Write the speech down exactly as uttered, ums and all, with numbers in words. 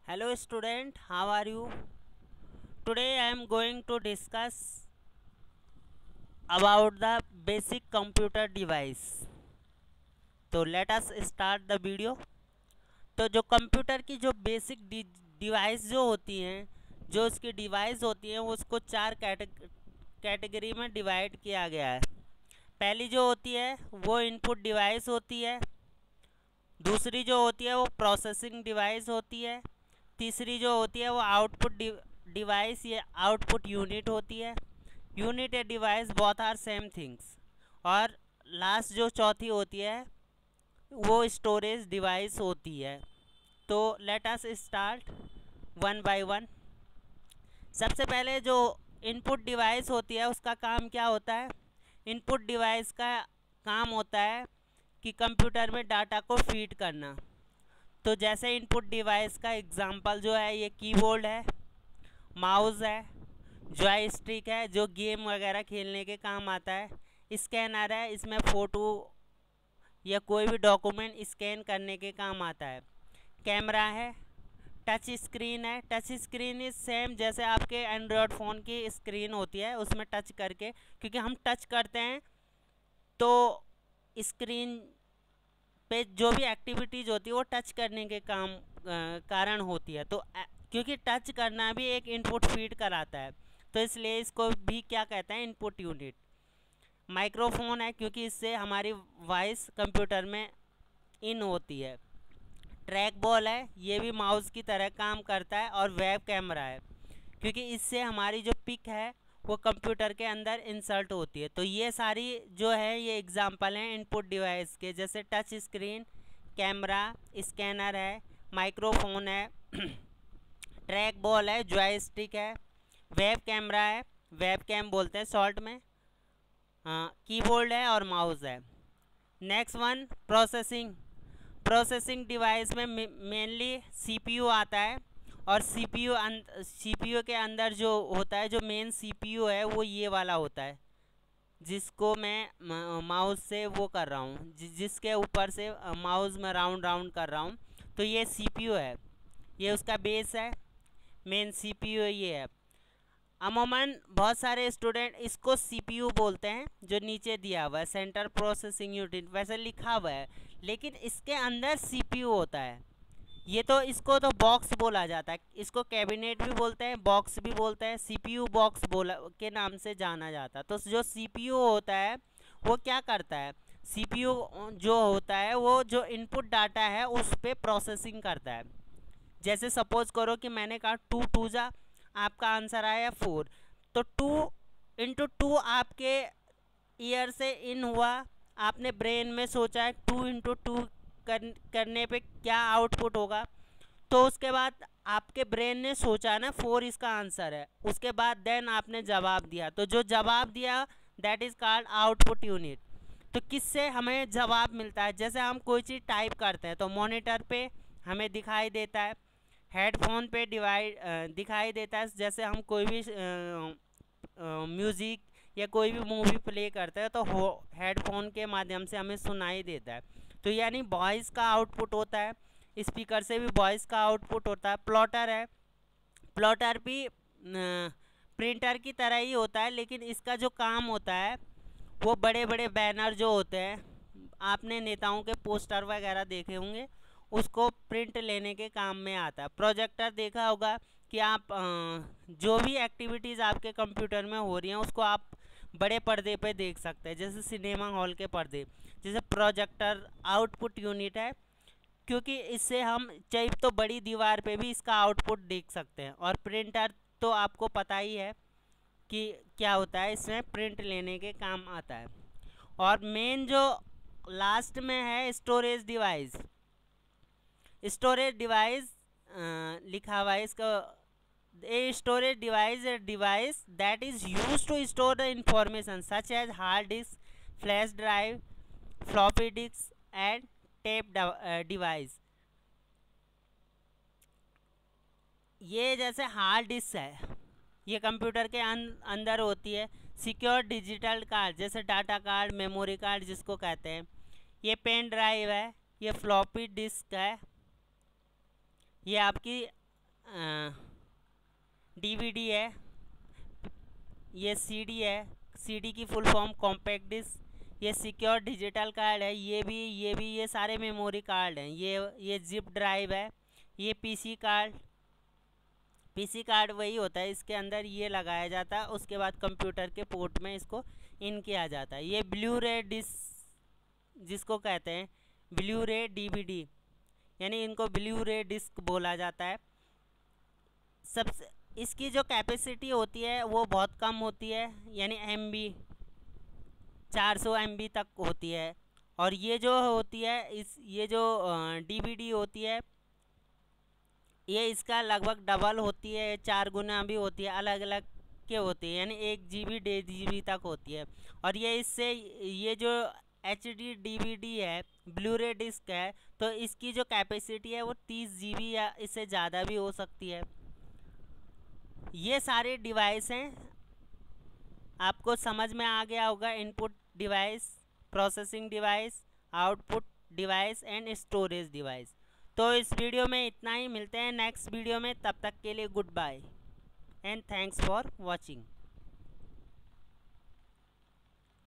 Hello student, how are you? Today I am going to discuss about the basic computer device. तो let us start the video. तो जो computer की जो basic device जो होती हैं, जो उसकी डिवाइस होती हैं, वो उसको चार कैटेगरी में डिवाइड किया गया है। पहली जो होती है वो इनपुट डिवाइस होती है, दूसरी जो होती है वो प्रोसेसिंग डिवाइस होती है, तीसरी जो होती है वो आउटपुट डिवाइस या आउटपुट यूनिट होती है। Unit a device both are same things. और लास्ट जो चौथी होती है वो स्टोरेज डिवाइस होती है। तो let us start one by one. सबसे पहले जो इनपुट डिवाइस होती है उसका काम क्या होता है? इनपुट डिवाइस का काम होता है कि कंप्यूटर में डाटा को फीड करना। तो जैसे इनपुट डिवाइस का एग्जांपल जो है ये कीबोर्ड है, माउस है, जॉयस्टिक है जो गेम वगैरह खेलने के काम आता है, स्कैनर है, इसमें फ़ोटो या कोई भी डॉक्यूमेंट स्कैन करने के काम आता है, कैमरा है, टच स्क्रीन है। टच स्क्रीन इज सेम जैसे आपके एंड्रॉयड फ़ोन की स्क्रीन होती है, उसमें टच करके, क्योंकि हम टच करते हैं तो स्क्रीन पे जो भी एक्टिविटीज़ होती है वो टच करने के काम आ, कारण होती है। तो क्योंकि टच करना भी एक इनपुट फीड कराता है, तो इसलिए इसको भी क्या कहते हैं? Input unit. माइक्रोफोन है क्योंकि इससे हमारी वॉइस कंप्यूटर में इन होती है। ट्रैक बॉल है, ये भी माउस की तरह काम करता है। और वेब कैमरा है क्योंकि इससे हमारी जो पिक है वो कंप्यूटर के अंदर इंसर्ट होती है। तो ये सारी जो है ये एग्जांपल हैं इनपुट डिवाइस के, जैसे टच स्क्रीन, कैमरा, स्कैनर है, माइक्रोफोन है, ट्रैक बॉल है, जॉयस्टिक है, वेब कैमरा है, वेब कैम बोलते हैं शॉर्ट में, कीबोर्ड है और माउस है। Next one processing. Processing device में मेनली सीपीयू आता है। और सीपीयू सीपीयू के अंदर जो होता है, जो मेन सीपीयू है वो ये वाला होता है जिसको मैं माउस से वो कर रहा हूँ, जि, जिसके ऊपर से माउस में राउंड राउंड कर रहा हूँ। तो ये सीपीयू है, ये उसका बेस है, मेन सीपीयू ये है। अमूमन बहुत सारे स्टूडेंट इसको सीपीयू बोलते हैं, जो नीचे दिया हुआ है सेंटर प्रोसेसिंग यूनिट वैसे लिखा हुआ है, लेकिन इसके अंदर सीपीयू होता है। ये तो इसको तो बॉक्स बोला जाता है, इसको कैबिनेट भी बोलते हैं, बॉक्स भी बोलते हैं, सीपीयू बॉक्स बोला के नाम से जाना जाता है। तो जो सीपीयू होता है वो क्या करता है? सीपीयू जो होता है वो जो इनपुट डाटा है उस पर प्रोसेसिंग करता है। जैसे सपोज करो कि मैंने कहा टू टू जा, आपका आंसर आया फोर, तो टू इंटू टू आपके ईयर से इन हुआ, आपने ब्रेन में सोचा है टू इंटू टू कर, करने पे क्या आउटपुट होगा। तो उसके बाद आपके ब्रेन ने सोचा ना फोर इसका आंसर है, उसके बाद देन आपने जवाब दिया। तो जो जवाब दिया that is called output unit. तो किससे हमें जवाब मिलता है? जैसे हम कोई चीज़ टाइप करते हैं तो मॉनिटर पे हमें दिखाई देता है, हेडफोन पे डिवाइड दिखाई देता है, जैसे हम कोई भी म्यूज़िक या कोई भी मूवी प्ले करते हैं तो हेडफोन के माध्यम से हमें सुनाई देता है। तो यानी वॉइस का आउटपुट होता है, स्पीकर से भी वॉइस का आउटपुट होता है। प्लॉटर है, प्लॉटर भी प्रिंटर की तरह ही होता है, लेकिन इसका जो काम होता है वो बड़े बड़े बैनर जो होते हैं, आपने नेताओं के पोस्टर वगैरह देखे होंगे, उसको प्रिंट लेने के काम में आता है। प्रोजेक्टर देखा होगा कि आप जो भी एक्टिविटीज़ आपके कंप्यूटर में हो रही हैं उसको आप बड़े पर्दे पे देख सकते हैं, जैसे सिनेमा हॉल के पर्दे। जैसे प्रोजेक्टर आउटपुट यूनिट है क्योंकि इससे हम चाहे तो बड़ी दीवार पे भी इसका आउटपुट देख सकते हैं। और प्रिंटर तो आपको पता ही है कि क्या होता है, इसमें प्रिंट लेने के काम आता है। और मेन जो लास्ट में है स्टोरेज डिवाइस। स्टोरेज डिवाइस लिखा हुआ है इसका, a storage device is a device that is used to store the information such as hard disk, flash drive, floppy disk and tape device. ये जैसे हार्ड डिस्क है, ये कंप्यूटर के अं, अंदर होती है। सिक्योर डिजिटल कार्ड जैसे डाटा कार्ड, मेमोरी कार्ड जिसको कहते हैं। ये पेन ड्राइव है, ये फ्लॉपी डिस्क है, ये आपकी डीवीडी है, ये सीडी है, सीडी की फुल फॉर्म कॉम्पैक्ट डिस्क, ये सिक्योर डिजिटल कार्ड है, ये भी ये भी ये सारे मेमोरी कार्ड हैं। ये ये जिप ड्राइव है, ये पीसी कार्ड, पीसी कार्ड वही होता है, इसके अंदर ये लगाया जाता है, उसके बाद कंप्यूटर के पोर्ट में इसको इन किया जाता है। ये ब्लू रे डिस्क जिसको कहते हैं, ब्लू रे डीवीडी, यानी इनको ब्लू रे डिस्क बोला जाता है। सबसे इसकी जो कैपेसिटी होती है वो बहुत कम होती है, यानी एम बी चार सौ एम बी तक होती है। और ये जो होती है इस ये जो डीवीडी होती है ये इसका लगभग डबल होती है, चार गुना भी होती है, अलग अलग के होती है, यानी एक जी बी डेढ़ जी बी तक होती है। और ये इससे ये जो H D D V D है, ब्लू रे डिस्क है, तो इसकी जो कैपेसिटी है वो तीस जी बी या इससे ज़्यादा भी हो सकती है। ये सारे डिवाइस हैं, आपको समझ में आ गया होगा। Input device, processing device, output device and storage device. तो इस वीडियो में इतना ही, मिलते हैं नेक्स्ट वीडियो में, तब तक के लिए goodbye and thanks for watching.